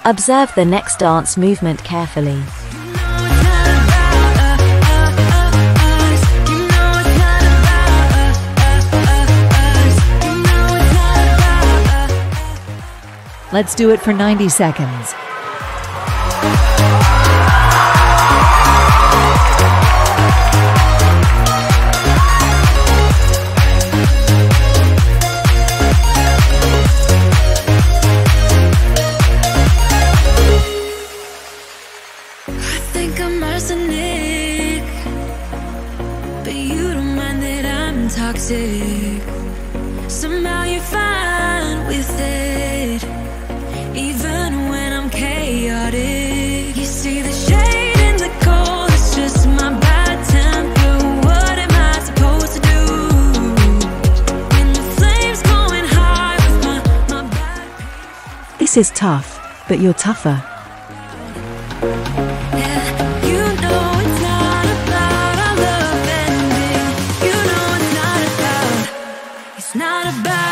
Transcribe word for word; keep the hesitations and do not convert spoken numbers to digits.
Observe the next dance movement carefully. Let's do it for ninety seconds. I think I'm arsenic, but you don't mind that I'm toxic. Somehow you're fine with it, even when I'm chaotic. You see the shade in the cold, it's just my bad temper. What am I supposed to do? When the flames going high with my, my bad. This is tough, but you're tougher. Yeah, you know it's not about our love ending. You know it's not about, it's not about